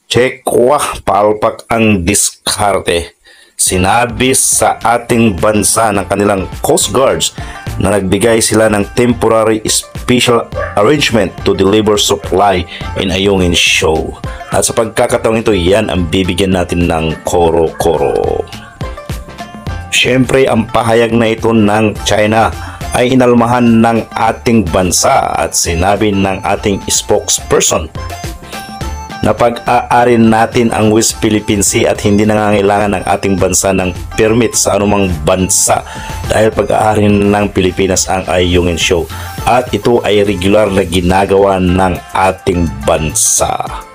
Chekwa, palpak ang diskarte. Sinabi sa ating bansa ng kanilang Coast Guards na nagbigay sila ng temporary special arrangement to deliver supply in Ayungin Show. At sa pagkakataong ito, yan ang bibigyan natin ng koro-koro. Siyempre, ang pahayag na ito ng China ay inalmahan ng ating bansa at sinabi ng ating spokesperson na pag-aarin natin ang West Philippine Sea at hindi nangangailangan ng ating bansa ng permit sa anumang bansa dahil pag-aarin ng Pilipinas ang Ayungin Show at ito ay regular na ginagawa ng ating bansa.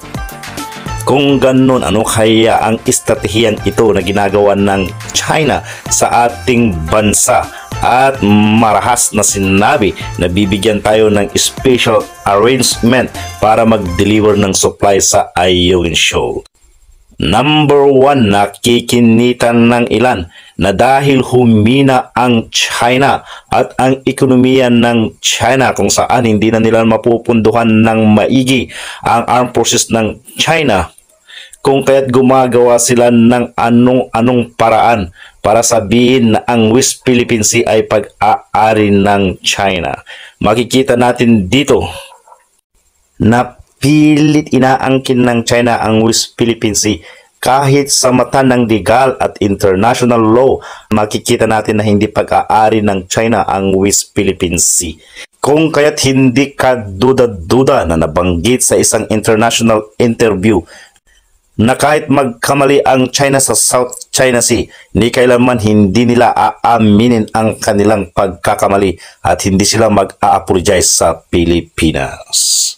Kung ganun, ano kaya ang estratehiyang ito na ginagawa ng China sa ating bansa? At marahas na sinabi na bibigyan tayo ng special arrangement para mag-deliver ng supply sa Ayungin Show. Number 1, nakikinitan ng ilan na dahil humina ang China at ang ekonomiya ng China kung saan hindi na nila mapupunduhan ng maigi ang armed forces ng China, kung kaya't gumagawa sila ng anong paraan para sabihin na ang West Philippine Sea ay pag-aari ng China. Makikita natin dito na pilit inaangkin ng China ang West Philippine Sea. Kahit sa mata ng legal at international law, makikita natin na hindi pag-aari ng China ang West Philippine Sea. Kung kaya't hindi ka duda-duda na nabanggit sa isang international interview na kahit magkamali ang China sa South China Sea, ni kailanman hindi nila aaminin ang kanilang pagkakamali at hindi sila mag-a-apologize sa Pilipinas.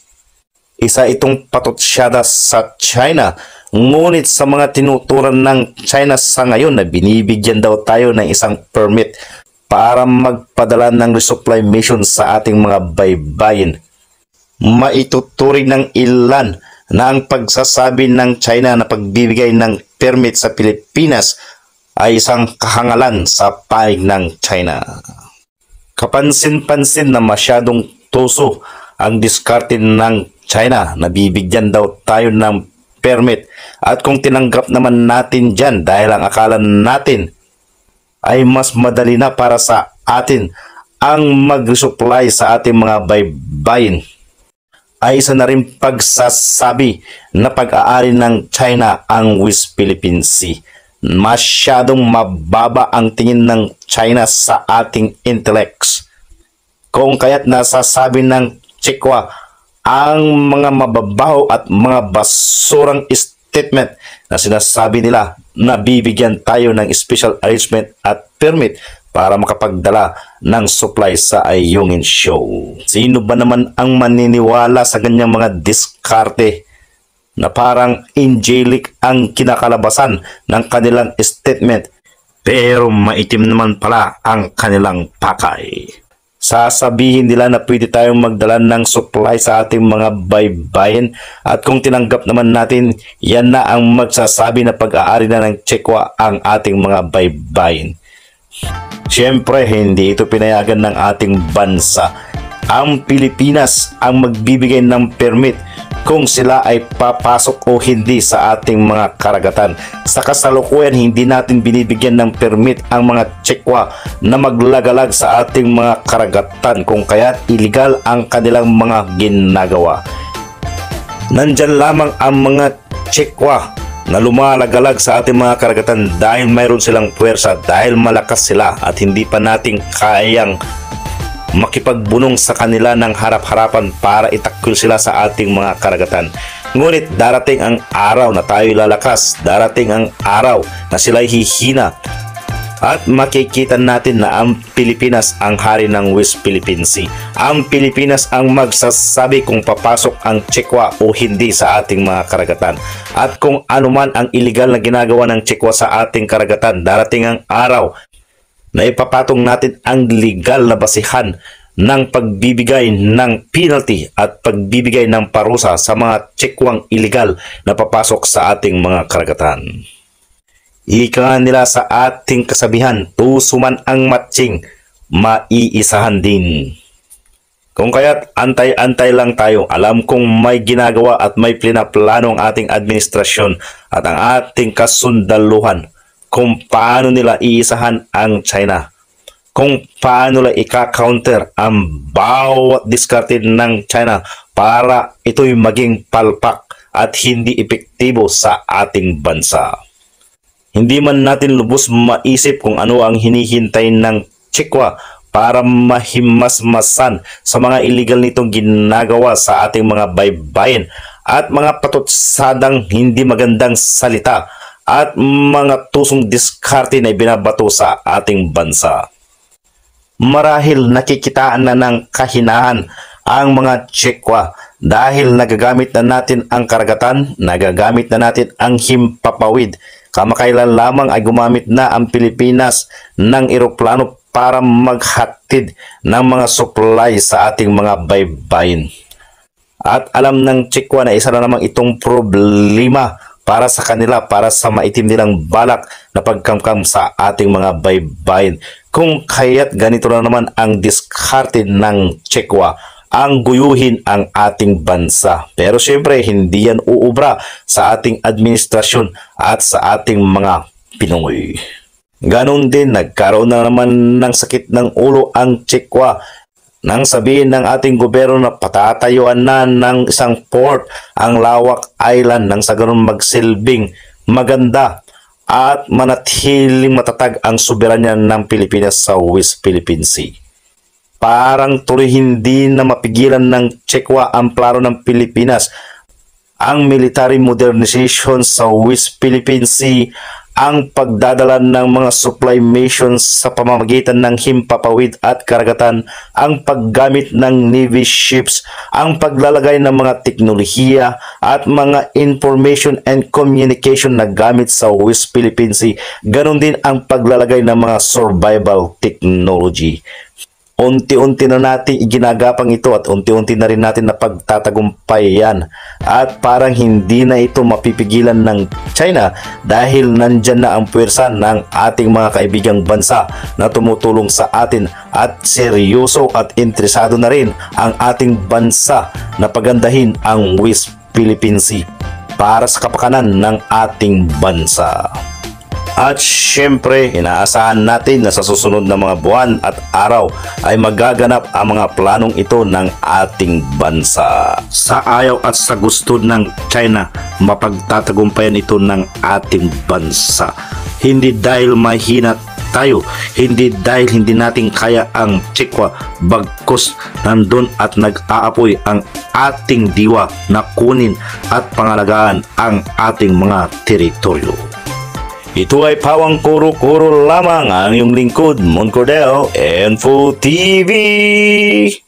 Isa itong patotsyada sa China, ngunit sa mga tinuturan ng China sa ngayon na binibigyan daw tayo ng isang permit para magpadala ng resupply mission sa ating mga baybayin. Maituturing ng ilan na ang pagsasabi ng China na pagbibigay ng permit sa Pilipinas ay isang kahangalan sa panig ng China. Kapansin-pansin na masyadong tuso ang diskarte ng China na bibigyan daw tayo ng permit at kung tinanggap naman natin dyan dahil ang akala natin ay mas madali na para sa atin ang mag-resupply sa ating mga baybayin, ay isa na rin pagsasabi na pag-aari ng China ang West Philippine Sea. Masyadong mababa ang tingin ng China sa ating intellects. Kung kaya't nasasabi ng Chekwa ang mga mababaho at mga basurang statement na sinasabi nila na bibigyan tayo ng special arrangement at permit para makapagdala ng supply sa Ayungin Show. Sino ba naman ang maniniwala sa ganyang mga diskarte na parang angelic ang kinakalabasan ng kanilang statement pero maitim naman pala ang kanilang pakay? Sasabihin nila na pwede tayong magdala ng supply sa ating mga baybayin at kung tinanggap naman natin, yan na ang magsasabi na pag-aari na ng Chekwa ang ating mga baybayin. Siyempre, hindi ito pinayagan ng ating bansa. Ang Pilipinas ang magbibigay ng permit kung sila ay papasok o hindi sa ating mga karagatan. Sa kasalukuyan, hindi natin binibigyan ng permit ang mga Chekwa na maglagalag sa ating mga karagatan kung kaya illegal ang kanilang mga ginagawa. Nandyan lamang ang mga Chekwa na lumalagalag sa ating mga karagatan dahil mayroon silang puwersa, dahil malakas sila at hindi pa nating kayang makipagbunong sa kanila ng harap-harapan para itakwil sila sa ating mga karagatan. Ngunit darating ang araw na tayo lalakas, darating ang araw na sila'y hihina at makikita natin na ang Pilipinas ang hari ng West Philippine Sea. Ang Pilipinas ang magsasabi kung papasok ang Chekwa o hindi sa ating mga karagatan. At kung anuman ang illegal na ginagawa ng Chekwa sa ating karagatan, darating ang araw na ipapatong natin ang legal na basihan ng pagbibigay ng penalty at pagbibigay ng parusa sa mga Chekwang illegal na papasok sa ating mga karagatan. Ika nila sa ating kasabihan, tuso man ang matching, maiisahan din. Kung kaya't antay-antay lang tayo. Alam kong may ginagawa at may plano ang ating administrasyon at ang ating kasundaluhan kung paano nila iisahan ang China. Kung paano nila ika-counter ang bawat diskarte ng China para ito'y maging palpak at hindi epektibo sa ating bansa. Hindi man natin lubos maisip kung ano ang hinihintay ng Chikwa para mahimasmasan sa mga illegal nitong ginagawa sa ating mga baybayin at mga patutsadang hindi magandang salita at mga tusong diskarte na ibinabato sa ating bansa. Marahil nakikitaan na ng kahinaan ang mga Chikwa dahil nagagamit na natin ang karagatan, nagagamit na natin ang himpapawid. Kamakailan lamang ay gumamit na ang Pilipinas ng eroplano para maghatid ng mga supply sa ating mga baybayin. At alam ng Chikwa na isa na namang itong problema para sa kanila, para sa maitim nilang balak na pagkamkam sa ating mga baybayin. Kung kaya't ganito na naman ang diskarte ng Chikwa, ang guyuhin ang ating bansa. Pero syempre, hindi yan uubra sa ating administrasyon at sa ating mga Pinoy. Ganon din, nagkaroon na naman ng sakit ng ulo ang Chikwa nang sabihin ng ating gobyerno na patatayuan na ng isang port ang Lawak Island nang sa ganon magsilbing maganda at manatiling matatag ang soberanya ng Pilipinas sa West Philippine Sea. Parang tuloy hindi na mapigilan ng Chikwa ang plano ng Pilipinas. Ang military modernization sa West Philippine Sea, ang pagdadala ng mga supply missions sa pamamagitan ng himpapawid at karagatan, ang paggamit ng Navy ships, ang paglalagay ng mga teknolohiya at mga information and communication na gamit sa West Philippine Sea, ganon din ang paglalagay ng mga survival technology. Unti-unti na natin iginagapang ito at unti-unti na rin natin napagtatagumpay yan. At parang hindi na ito mapipigilan ng China dahil nandyan na ang puwersa ng ating mga kaibigang bansa na tumutulong sa atin at seryoso at interesado na rin ang ating bansa na pagandahin ang West Philippine Sea para sa kapakanan ng ating bansa. At syempre, inaasahan natin na sa susunod na mga buwan at araw ay magaganap ang mga planong ito ng ating bansa. Sa ayaw at sa gusto ng China, mapagtatagumpayan ito ng ating bansa. Hindi dahil mahina tayo, hindi dahil hindi natin kaya ang Chikwa, bagkus nandun at nag-aapoy ang ating diwa na kunin at pangalagaan ang ating mga teritoryo. Ito ay pawang kuro-kuro lamang ang iyong lingkod, Mon Cordel, Info TV.